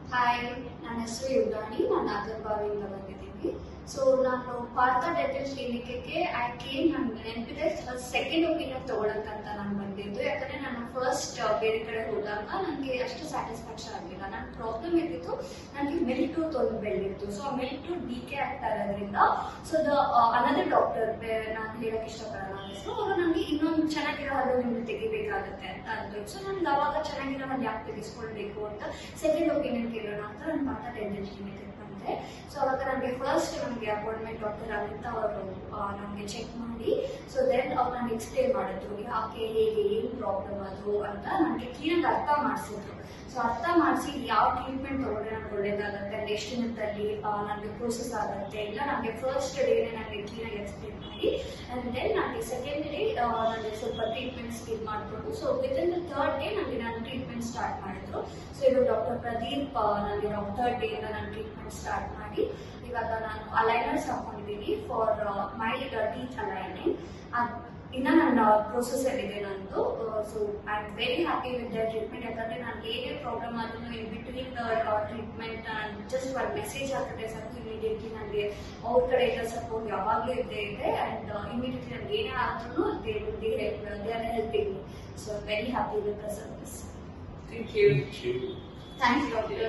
Hi, ನನ್ನ ಹೆಸರು ಯುಗಾನಿ. ನಾನು ನಾಗರ್ಬಾವಿಯಿಂದ ಬಂದಿದ್ದೀನಿ. ಸೊ ನಾನು ಪಾರ್ಥ ಡೆಂಟಲ್ ಕ್ಲಿನಿಕ್ಗೆ ಐ ಕೇಮ್, ನನಗೆ ನೆನಪಿದೆ, ಸೆಕೆಂಡ್ ಒಪಿನಿಯನ್ ತಗೊಳಕ್ಕಂತ ನಾನು ಬಂದಿದ್ದು. ಯಾಕಂದ್ರೆ ನಾನು ಫಸ್ಟ್ ಬೇರೆ ಕಡೆ ಹೋದಾಗ ನನಗೆ ಅಷ್ಟು ಸ್ಯಾಟಿಸ್ಫ್ಯಾಕ್ಷನ್ ಆಗಲಿಲ್ಲ. ನನ್ನ ಪ್ರಾಬ್ಲಮ್ ಇದ್ದಿತ್ತು, ನನಗೆ ಮಿಲ್ಕ್ ಟೂತ್ ಒಂದು ಬೆಳೆದಿತ್ತು. ಸೊ ಮಿಲ್ಕ್ ಟೂತ್ ಡಿಕೆ ಆಗ್ತಾ ಇರೋದ್ರಿಂದ ಸೊ ಅನದರ್ ಡಾಕ್ಟರ್, ನಾನು ಹೇಳಕ್ ಇಷ್ಟಪಡಲ್ಲ ಅನ್ನಿಸ್ತು. ಅವರು ನನಗೆ ಇನ್ನೊಂದು ಚೆನ್ನಾಗಿರೋ ಹಲ್ಲು ನಿಮ್ಗೆ ತೆಗಿಬೇಕಾಗುತ್ತೆ ಅಂತ ಅಂದ್ರು. ಸೊ ನನಗೆ ಅವಾಗ ಚೆನ್ನಾಗಿರೋ ಹಲ್ಲು ಯಾಕೆ ತೆಗಿಸ್ಕೊಳ್ಬೇಕು ಅಂತ ಸೆಕೆಂಡ್ ಒಪಿನಿಯನ್ ಕೇಳೋಣ ಅಂತ ನಾನು ಪಾರ್ಥ ಡೆಂಟಲ್ ಕ್ಲಿನಿಕ್ ಬಂದೆ. ಸೊ ಅವಾಗ ನನಗೆ ಫಸ್ಟ್ ನನಗೆ ಅಪಾಯಿಂಟ್ಮೆಂಟ್ ಡಾಕ್ಟರ್ ಆಗಿತ್ತ ಅವರು ನನಗೆ ಚೆಕ್ ಮಾಡಿ, ಸೊ ದೆನ್ ಅವ್ರು ನನಗೆ ಎಕ್ಸ್ಪ್ಲೇನ್ ಮಾಡಿದ್ರು ಯಾಕೆ, ಹೇಗೆ, ಏನು ಪ್ರಾಬ್ಲಮ್ ಅದು ಅಂತ ನನಗೆ ಕ್ಲೀನಾಗಿ ಅರ್ಥ ಮಾಡಿಸಿದ್ರು. ಸೊ ಅರ್ಥ ಮಾಡಿಸಿ ಯಾವ ಟ್ರೀಟ್ಮೆಂಟ್ ತಗೊಂಡ್ರೆ ನನಗೆ ಒಳ್ಳೇದಾಗುತ್ತೆ, ಅಂದ್ರೆ ಎಷ್ಟು ದಿನದಲ್ಲಿ ನನಗೆ ಪ್ರೋಸೆಸ್ ಆಗುತ್ತೆ ಇಲ್ಲ, ನನಗೆ ಫಸ್ಟ್ ಡೇನೆ ನನಗೆ ಕ್ಲೀನಾಗಿ ಎಕ್ಸ್ಪ್ಲೇನ್ ಮಾಡಿ, ಅಂಡ್ ದೆನ್ ನನಗೆ ಸೆಕೆಂಡ್ ಡೇ ನನಗೆ ಸ್ವಲ್ಪ ಟ್ರೀಟ್ಮೆಂಟ್ ಸ್ಕಿಪ್ ಮಾಡಿಕೊಂಡು, so within the third day ನನಗೆ ನಾನು ಟ್ರೀಟ್ಮೆಂಟ್ ಸ್ಟಾರ್ಟ್ ಮಾಡಿದ್ರು. ಸೊ ಇದು ಡಾಕ್ಟರ್ ಪ್ರದೀಪ್ ನನಗೆ ಥರ್ಡ್ ಡೇ ಇಂದ ನಾನು ಟ್ರೀಟ್ಮೆಂಟ್ ಸ್ಟಾರ್ಟ್ ಮಾಡಿ ಇವಾಗ ನಾನು ಅಲೈನರ್ಸ್ ಹಾಕೊಂಡಿದ್ದೀನಿ ಫಾರ್ ಮೈ ಟೀತ್ ಅಲೈನಿಂಗ್. ಇನ್ನ ನನ್ನ ಪ್ರೊಸೆಸ್ ಇದೆ ನಂದು. So I am very happy with the treatment. ಯಾಕಂದ್ರೆ ನನಗೆ ಏನೇ ಪ್ರಾಬ್ಲಮ್ ಆದ್ರೂ in between the treatment just ಒಂದು ಮೆಸೇಜ್ ಹಾಕಿದ್ರೆ ಸಾಕು, ಇಮಿಡಿಯೇಟ್ಲಿ ನನಗೆ ಅವ್ರ ಕಡೆಯಿಂದ ಸಪೋರ್ಟ್ ಯಾವಾಗಲೂ ಇದ್ದೇ ಇದೆ. ಅಂಡ್ ಇಮಿಡಿಯೇಟ್ಲಿ ನನಗೆ ಏನೇ ಆದ್ರೂ they are helping me. So very happy with the service. Thank you. Thanks, doctor.